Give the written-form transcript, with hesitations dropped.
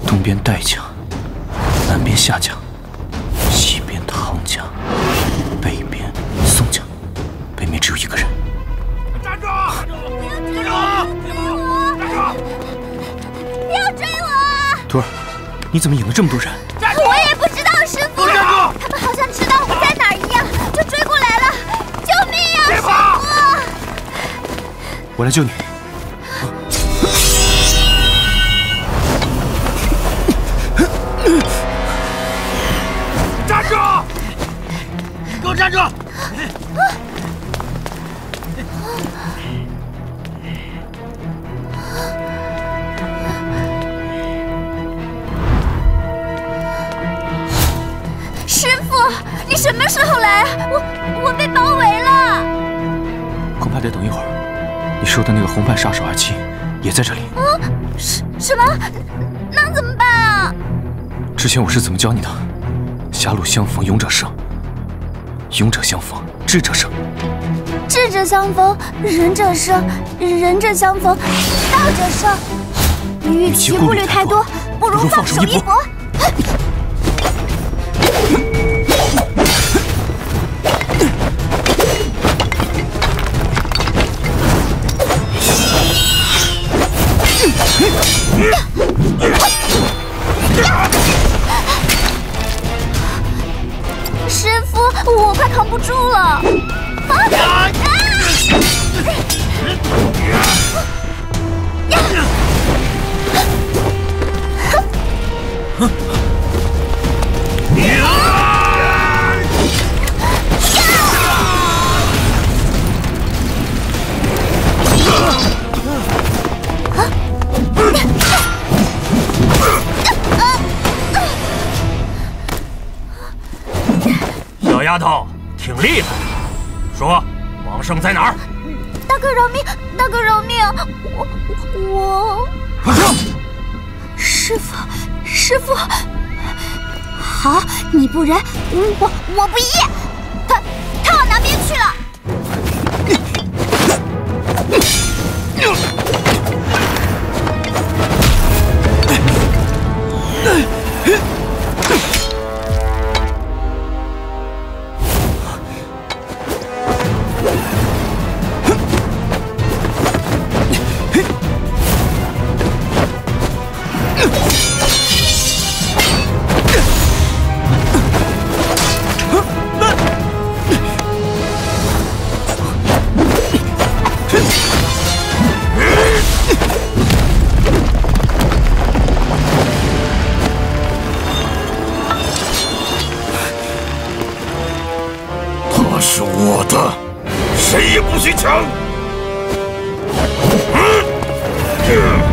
东边代将，南边夏将，西边唐将，北边宋将，北面只有一个人。 站住！站住！ 不要追我啊！ 徒儿，你怎么引了这么多人？ 我也不知道，师傅。 站住！ 他们好像知道我在哪儿一样，就追过来了。救命啊，师傅！ 我来救你。 站住！给我站住！ 师傅，你什么时候来啊？我被包围了。 恐怕得等一会儿。你说的那个红瓣杀手阿七也在这里。 什么？那怎么办啊？ 之前我是怎么教你的？ 狭路相逢勇者胜，勇者相逢智者胜， 智者相逢仁者胜，仁者相逢道者胜。与其顾虑太多，不如放手一搏。师傅，我快扛不住了！ 小丫头挺厉害，说王胜在哪儿？ 大哥饶命！大哥饶命！我…… 快说！ 师傅，好，你不仁，我不义。他往哪边去了？ 他是我的，谁也不许抢！